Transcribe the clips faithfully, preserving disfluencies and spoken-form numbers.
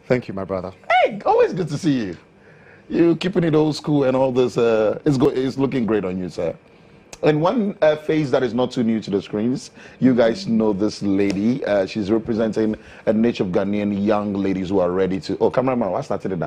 Thank you, my brother. Hey, always good to see you. You keeping it old school and all this. Uh, it's go it's looking great on you, sir. And one uh, face that is not too new to the screens, you guys know this lady. Uh, she's representing a niche of Ghanaian young ladies who are ready to. Oh, cameraman, what's that today?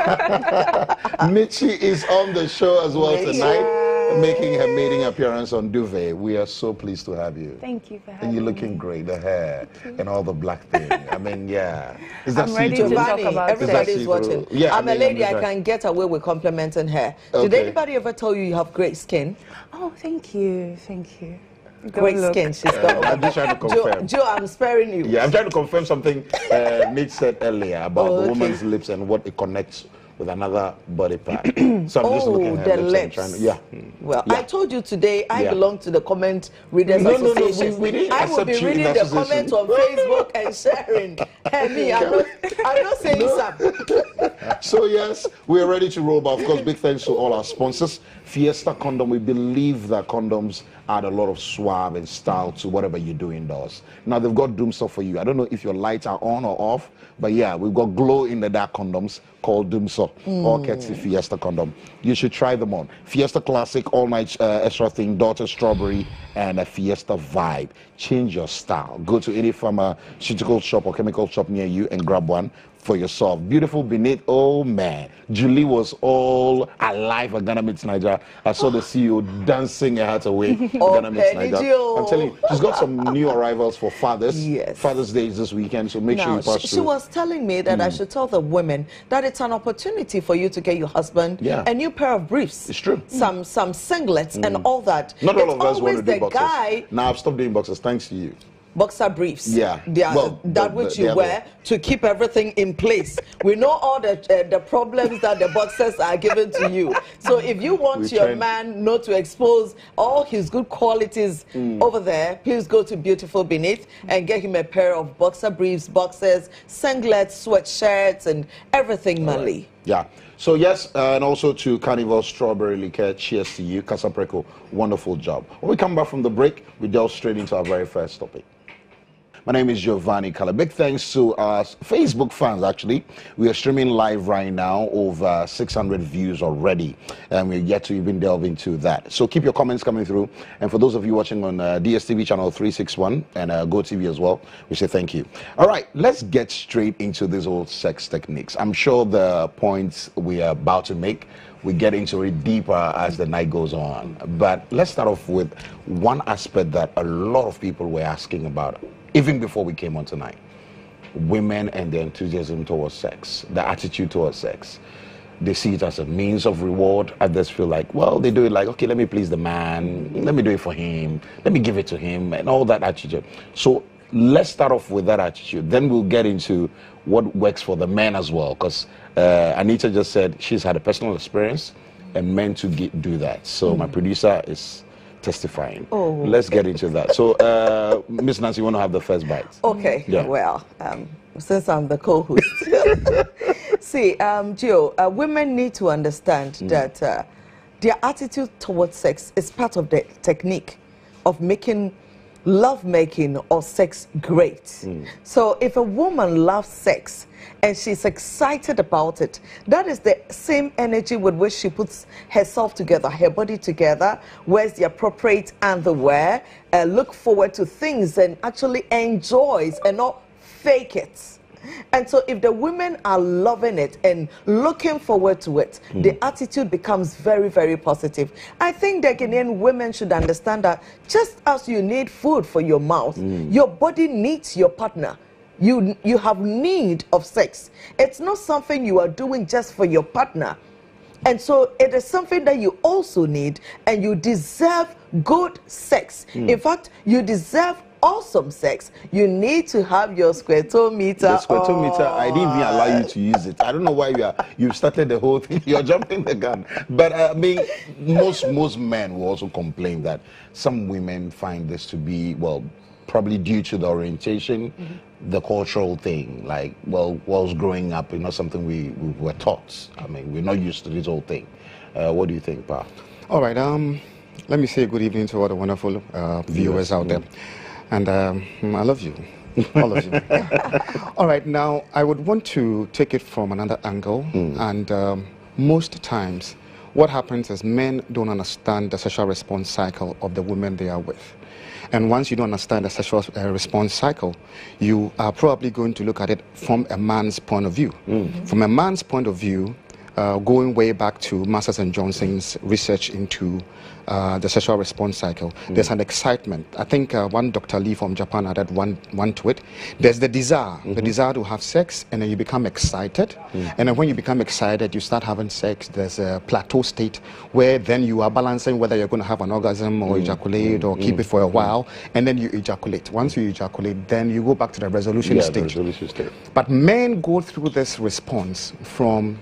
Michi is on the show as well tonight, making her maiden appearance on Duvet. We are so pleased to have you. Thank you for having And you're me. looking great, the hair and all the black thing. I mean, yeah. Is I'm ready to talk Giovanni, about it. everybody's Is that watching. see-through? Yeah, I'm I a mean, lady, I'm I just- can get away with complimenting her. Okay. Did anybody ever tell you you have great skin? Oh, thank you, thank you. Go Great look. skin, she's Uh, got. I'm just trying to confirm. Joe, Joe, I'm sparing you. Yeah, I'm trying to confirm something uh, Mitch said earlier about Oh, the okay. woman's lips and what it connects with another body part. So I'm just Oh, looking at her the lips, lips. and trying to, yeah. Well, Yeah. I told you today I Yeah. belong to the Comment Readers No, no, no, Association. we- we didn't I will accept be you in reading the association. comments on Facebook and sharing. Hey, me, I'm not, I'm not saying something. So yes, we are ready to roll, but of course, big thanks to all our sponsors. Fiesta Condom, we believe that condoms add a lot of suave and style to whatever you do indoors. Now they've got Doom Stuff for you. I don't know if your lights are on or off, but yeah, we've got glow in the dark condoms called Doom Stuff, all courtesy Fiesta Condom. You should try them on. Fiesta Classic, All Night uh, Extra Thing, Daughter Strawberry, and a Fiesta Vibe. Change your style. Go to any pharmaceutical shop or chemical shop near you and grab one for yourself. Beautiful beneath. Oh man, Julie was all alive at Ghana Meets Nigeria. I saw the C E O dancing her heart away at Oh, Ghana Meets Penny Nigeria. Joe. I'm telling you, she's got some new arrivals for fathers. Yes. Father's Day is this weekend, so make sure Now, you pass she, she through. was telling me that I should tell the women that it's an opportunity for you to get your husband Yeah. a new pair of briefs. It's true. Some some singlets and all that. Not it's all of us want always to do the boxers. guy Now I've stopped doing boxers thanks to you. boxer briefs. Yeah. They are, Well, that the- which the- you the wear other- to keep everything in place. We know all the uh, the problems that the boxers are given to you. So if you want We your tried- man not to expose all his good qualities Mm. over there, please go to Beautiful Beneath and get him a pair of boxer briefs, boxers, singlets, sweatshirts, and everything manly. Yeah. So yes, uh, and also to Carnival Strawberry Liquor, cheers to you, Casapreco. Wonderful job. When we come back from the break, we delve straight into our very first topic. My name is Giovanni Kala. Big thanks to our Facebook fans, actually. We are streaming live right now, over six hundred views already, and we're yet to even delve into that. So keep your comments coming through. And for those of you watching on uh, D S T V channel three sixty-one and uh, GoTV as well, we say thank you. All right, let's get straight into these old sex techniques. I'm sure the points we are about to make, we get into it deeper as the night goes on. But let's start off with one aspect that a lot of people were asking about, even before we came on tonight. Women and their enthusiasm towards sex, the attitude towards sex. They see it as a means of reward. Others feel like, well, they do it like, okay, let me please the man, let me do it for him, let me give it to him, and all that attitude. So let's start off with that attitude. Then we'll get into what works for the men as well, because uh, Anita just said she's had a personal experience and men to get, do that. So my producer is testifying. Oh. Let's get into that. So, uh, Miss Nancy, you want to have the first bite? Okay, Yeah. well, um, since I'm the co-host. See, um, Joe, uh, women need to understand that uh, their attitude towards sex is part of the technique of making love making or sex great. So if a woman loves sex and she's excited about it, that is the same energy with which she puts herself together, her body together, wears the appropriate underwear, uh, look forward to things and actually enjoys and not fake it. And so if the women are loving it and looking forward to it, mm. the attitude becomes very, very positive. I think the Ghanaian women should understand that just as you need food for your mouth, mm. your body needs your partner. You, you have need of sex. It's not something you are doing just for your partner. And so it is something that you also need, and you deserve good sex. Mm. In fact, you deserve awesome sex. You need to have your squirtometer. The squirtometer, oh. I didn't even allow you to use it. I don't know why you are. You've started the whole thing. You're jumping the gun. But uh, I mean, most most men will also complain that some women find this to be, well, probably due to the orientation, mm-hmm. the cultural thing. Like, well, whilst growing up, you know, something we, we were taught. I mean, we're not used to this whole thing. Uh, what do you think, Pa? All right. Um, let me say good evening to all the wonderful uh, viewers out there. And um, I love you. All of you. All right, now I would want to take it from another angle. Mm. And um, most times, what happens is men don't understand the sexual response cycle of the women they are with. And once you don't understand the sexual uh, response cycle, you are probably going to look at it from a man's point of view. Mm. From a man's point of view, uh, going way back to Masters and Johnson's research into uh, the sexual response cycle, mm. there's an excitement. I think uh, one Doctor Lee from Japan added one, one to it. There's the desire, mm-hmm. the desire to have sex, and then you become excited. Mm. And then when you become excited, you start having sex. There's a plateau state where then you are balancing whether you're going to have an orgasm or mm. ejaculate or mm. keep it for a while, and then you ejaculate. Once you ejaculate, then you go back to the resolution yeah, stage. The resolution stage. But men go through this response from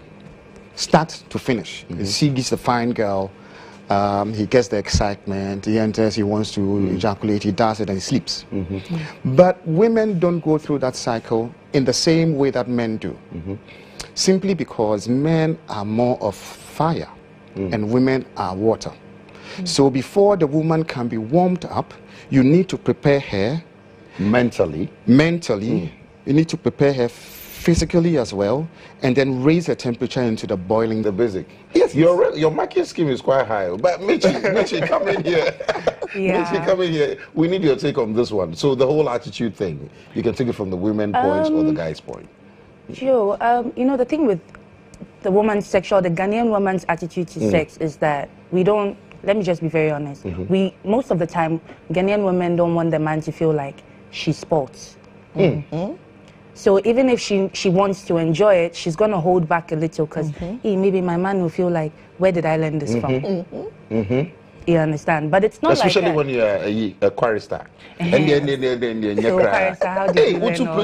start to finish. Mm-hmm. He sees the fine girl, um, he gets the excitement, he enters, he wants to mm-hmm. ejaculate, he does it, and he sleeps. Mm-hmm. Mm-hmm. But women don't go through that cycle in the same way that men do. Mm-hmm. Simply because men are more of fire mm. and women are water. Mm. So before the woman can be warmed up, you need to prepare her mentally. Mentally, mm. you need to prepare her physically as well, and then raise the temperature into the boiling. The basic. Yes, your your market scheme is quite high. But Michi, Michi, come in here. Yeah. Michi, come in here. We need your take on this one. So the whole attitude thing, you can take it from the women point um, or the guy's point. Joe, um, you know, the thing with the woman's sexual, the Ghanaian woman's attitude to mm. sex is that we don't, let me just be very honest, mm-hmm. we, most of the time, Ghanaian women don't want the man to feel like she sports. Mm. Mm-hmm. So even if she, she wants to enjoy it, she's going to hold back a little because mm-hmm. hey, maybe my man will feel like, where did I learn this mm-hmm. from? Mm-hmm. Mm-hmm. You understand? But it's not especially like when you're a, a chorister. And then, then, then, then, then, so chorister, how do you learn all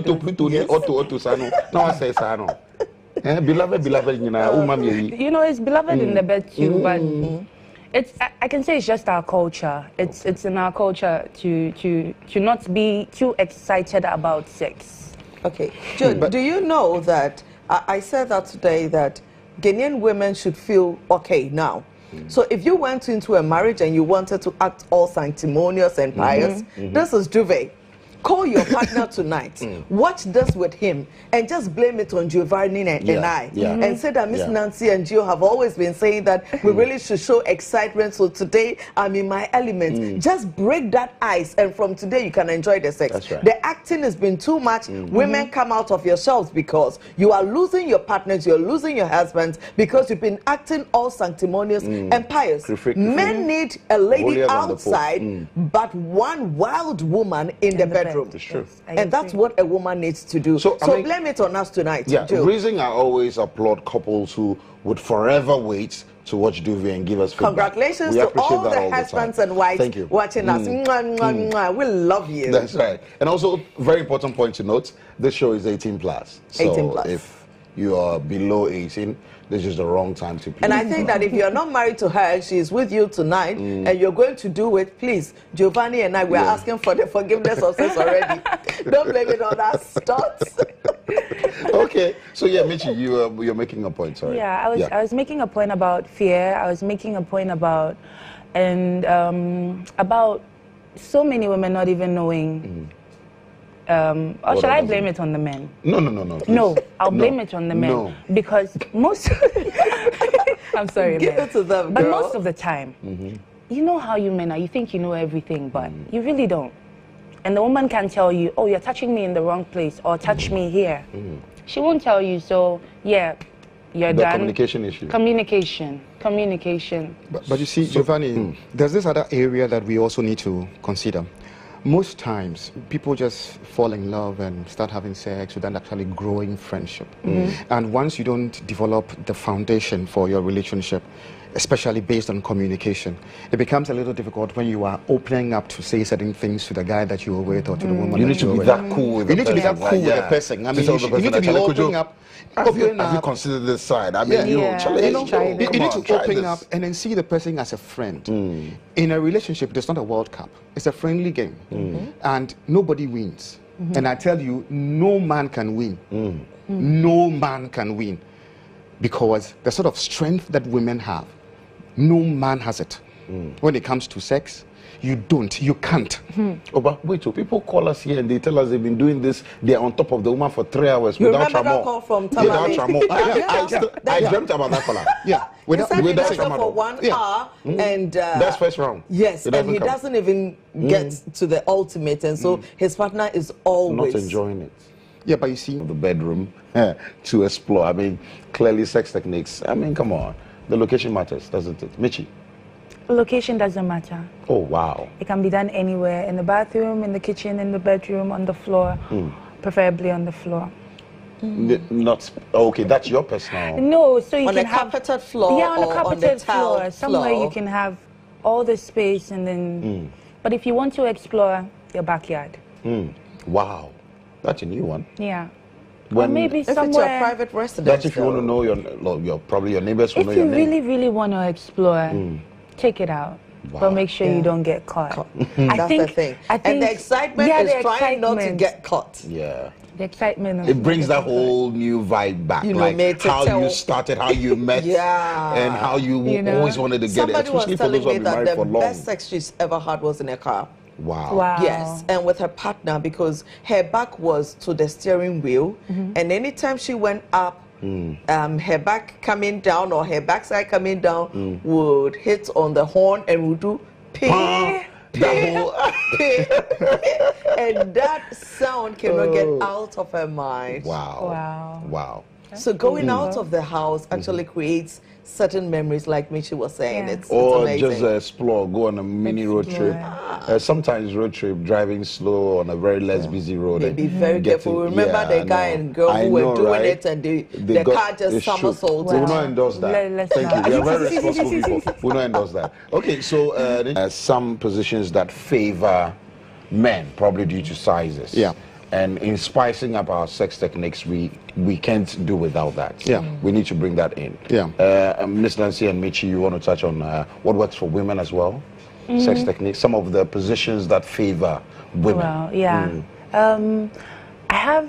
those? Beloved, beloved, you know, you know, it's beloved mm. in the bed too, mm. but mm. it's, I, I can say it's just our culture. It's, okay. it's in our culture to, to, to not be too excited about sex. Okay, Joe, but do you know that I, I said that today that Ghanaian women should feel okay now. Mm. So if you went into a marriage and you wanted to act all sanctimonious and pious, mm-hmm. Mm-hmm. this is Duvet. Call your partner tonight, mm. watch this with him, and just blame it on Giovanni and, yeah, and I. yeah. Mm-hmm. And say that Miss yeah. Nancy and Gio have always been saying that we really should show excitement. So today I'm in my element. Mm. Just break that ice, and from today you can enjoy the sex. That's right. The acting has been too much. Mm. Women mm-hmm. come out of your shelves because you are losing your partners, you're losing your husbands because you've been acting all sanctimonious mm. and pious. Crific, Men crific. need a lady Holier outside, mm. but one wild woman in, in the, the bedroom. Bed. It's true. Yes, and that's what a woman needs to do. So, so I mean, blame it on us tonight. Yeah, Joe. The reason I always applaud couples who would forever wait to watch Duvet and give us feedback. Congratulations we to all the all husbands the and wives Thank you. watching mm. us. Mwah, mwah, mwah. We love you. That's right. And also, very important point to note, this show is eighteen plus. So eighteen plus. If you are below eighteen, this is the wrong time to play. And I think that if you're not married to her and she's with you tonight mm. and you're going to do it, please, Giovanni and I, we're yeah. asking for the forgiveness of sins already. Don't blame it on us. Stop. Okay. So yeah, Michi, you uh, you're making a point, sorry. Yeah, I was yeah. I was making a point about fear. I was making a point about and um, about so many women not even knowing mm. Um, or what shall I blame it? it on the men? No, no, no, no. Please. No, I'll no. blame it on the men. No. Because most... I'm sorry, Give man. it to them, But girl. most of the time, mm-hmm. you know how you men are. You think you know everything, but mm. you really don't. And the woman can tell you, oh, you're touching me in the wrong place, or touch mm. me here. Mm. She won't tell you, so, yeah, you're the done. communication issue. Communication. Communication. But, but you see, so, Giovanni, mm. there's this other area that we also need to consider. Most times, people just fall in love and start having sex without actually growing friendship. Mm-hmm. And once you don't develop the foundation for your relationship, especially based on communication, it becomes a little difficult when you are opening up to say certain things to the guy that you were with or to the woman. You need to be with. that cool with You the need to be that person. cool Like, with yeah. the person. I mean, you, you, should, you need to be opening up. Have, you, opening have you up. considered this side? I mean, Yeah. you, Yeah. Charlie, You, know, try you, this. you need on, to try open this. up and then see the person as a friend. Mm. In a relationship, it's not a World Cup. It's a friendly game. Mm. And nobody wins. Mm-hmm. And I tell you, no man can win. Mm. No man can win. Because the sort of strength that women have, no man has it. Mm. When it comes to sex, You don't. You can't. Hmm. Oh, but wait, so people call us here and they tell us they've been doing this. They're on top of the woman for three hours You without remember that tramo. call from Without Tamale? tramo. I, I, I, still, I Yeah. dreamt about that caller. Yeah. He Without, said he without does it tramadol. for one Yeah. hour, and uh, That's first round. yes, It and doesn't he come. doesn't even get to the ultimate, and so his partner is always Not enjoying it. yeah, but you see, The bedroom to explore. I mean, clearly sex techniques. I mean, come on. The location matters, doesn't it? Michi? Location doesn't matter. Oh, wow. It can be done anywhere, in the bathroom, in the kitchen, in the bedroom, on the floor, preferably on the floor. N- Not, okay, that's your personal. No, so you On can a have carpeted floor yeah, on or a on carpeted the tile floor, somewhere floor? you can have all the space, and then. But if you want to explore your backyard, Hmm. Wow. That's a new one. yeah, or When- maybe If it's somewhere. your private residence. That's if you want to though. know your, lo- your probably your neighbors will If know you your name. really, really want to explore, take it out. Wow. But make sure Yeah. you don't get caught. Caught. I That's think, the thing. I think, and the excitement yeah, is the trying not to excitement. get caught. Yeah. The excitement. Of It brings that getting caught. whole new vibe back, You know, like mate, to how tell- you started, how you met, Yeah. and how you, You know? always wanted to get it, Somebody was especially for telling those who me have been that married the for long. best sex she's ever had was in a car. Wow. Wow. Yes, and with her partner, because her back was to the steering wheel, and anytime she went up, um, her back coming down or her backside coming down would hit on the horn and would do ping, Ah, that whole, ping, and that sound cannot get out of her mind. wow. Wow. Wow. So going out of the house actually creates certain memories, like Michi was saying. Yeah. It's, it's Or amazing. just uh, explore, go on a mini road Explore. trip. Uh, sometimes road trip, driving slow on a very less busy road. They and be very getting- careful. Remember yeah, the I guy know. and girl I who were know, doing right? it, and they, They the got- car just they shook. somersaulted. We will not endorse that. Let- let's Thank not. you. We are very responsible people. We will not endorse that. Okay, so uh, uh, some positions that favor men, probably due to sizes. Yeah. And in spicing up our sex techniques, we we can't do without that. Yeah. We need to bring that in. Yeah. Uh, Miss Nancy and Michi, you want to touch on uh, what works for women as well? Sex techniques, some of the positions that favor women. Well, yeah. Um, I have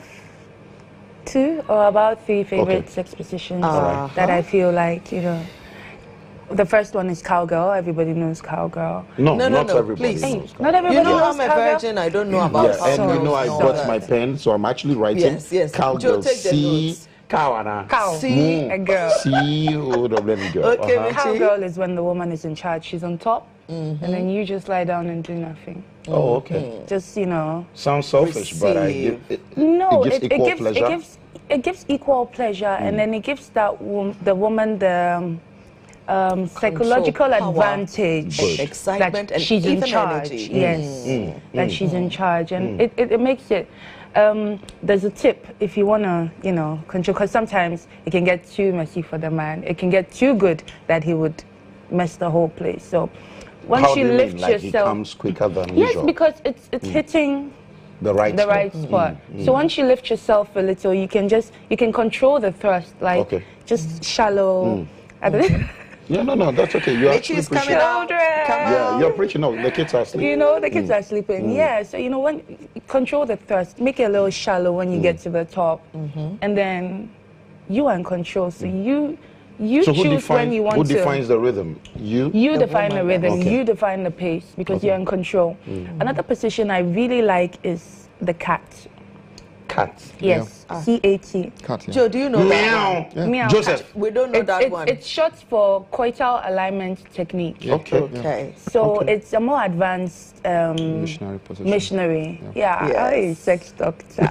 two or about three favorite Okay. sex positions Uh-huh. that I feel like, you know. The first one is cowgirl. Everybody knows cowgirl. No, No, no, not no, everybody. please. knows Not that. everybody You know, knows I'm a cowgirl. virgin. I don't know about Yeah, and you know I cowgirls, got no. my pen, so I'm actually writing. Yes, yes. Cowgirl. Joe, take the C. notes. Cow. Cow. See? A girl. C O W girl. Okay, Uh-huh. Michi. Cowgirl is when the woman is in charge. She's on top, and then you just lie down and do nothing. Oh, okay. Just, you know. Sounds selfish, but I Receive. give it, No, it gives it, it equal gives pleasure. it gives it gives equal pleasure, and then it gives that wom- the woman the um, um, psychological power, advantage Good. excitement, that and she's in even charge. energy. Yes, that she's in charge, and it, it, it makes it. Um, there's a tip if you wanna, you know, control, because sometimes it can get too messy for the man. It can get too good that he would mess the whole place. So once How do you you lift mean? Like it yourself, comes quicker than yes, usual? because it's it's hitting the right the spot. right spot. So once you lift yourself a little, you can just you can control the thrust, like Okay. just shallow. I don't- Yeah, no, no, that's okay. You're actually Michi's coming preaching. out. Children. Come Yeah, out. you're preaching. No, the kids are asleep. you know, the kids are sleeping. Yeah, so you know when you control the thrust, make it a little shallow when you get to the top, and then you are in control. So you you So who choose defines when you want who to. defines the rhythm? You. You define the woman. rhythm, Okay. you define the pace because you're in control. Another position I really like is the cat. Cat. Yes, C A T. cut. Yeah. Joe, do you know that Meow. Meow. Joseph. one? We don't know It's, that it's, one. it's short for coital alignment technique. Okay. okay. So Okay. it's a more advanced um, Missionary position. missionary. Yeah, Yes. I am a sex doctor.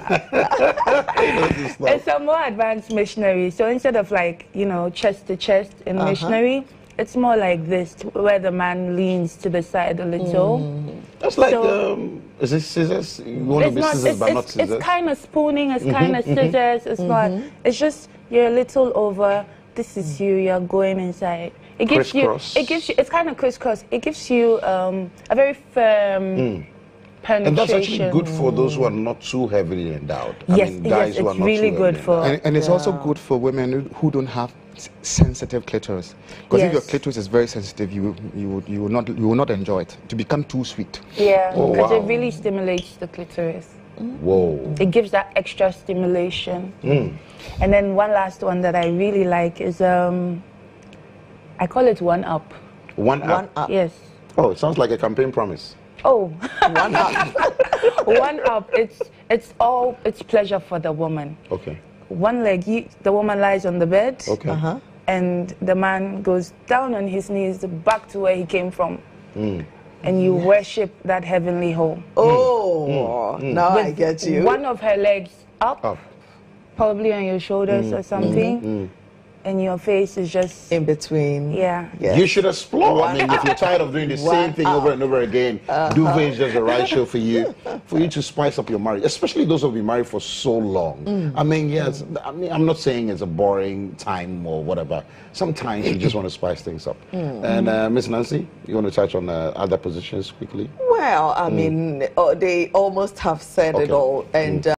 It's a more advanced missionary. So instead of like, you know, chest to chest in missionary, it's more like this, to where the man leans to the side a little. That's like So- um, is it scissors? You want to It's be not. scissors, It's, but not it's, scissors. it's kind of spooning. It's kind of scissors. It's not. It's just you're a little over. This is you. You're going inside. It gives Crisscross. you. It gives you. It's kind of crisscross. It gives you um, a very firm penetration. And that's actually good for those who are not too heavily endowed. I Yes, mean, guys yes, who are it's not really too good heavily for- endowed. And, and it's also good for women who- who don't have s- sensitive clitoris. Because if your Yes. clitoris is very sensitive, you you would you will not you will not enjoy it. To become too sweet. Yeah, Oh, because wow. it really stimulates the clitoris. Whoa. It gives that extra stimulation. And then one last one that I really like is um, I call it one up. One up. One up. Yes. Oh, it sounds like a campaign promise. Oh, One up. one up. It's it's all it's pleasure for the woman. Okay. One leg, you, the woman lies on the bed. Okay. Uh-huh. And the man goes down on his knees back to where he came from. Mm. And you worship that heavenly home. Oh, now I get you. One of her legs up, Up. probably on your shoulders or something. Mm. And your face is just, In between. yeah. Yes. You should explore. I mean, if you're tired of doing the same thing over and over again, Duvet is just the right show for you, for you to spice up your marriage, especially those who have been married for so long. I mean, yes, I mean, I'm not saying it's a boring time or whatever. Sometimes you just want to spice things up. And uh, Miss Nancy, you want to touch on uh, other positions quickly? Well, I mean, uh, they almost have said it Okay. all. And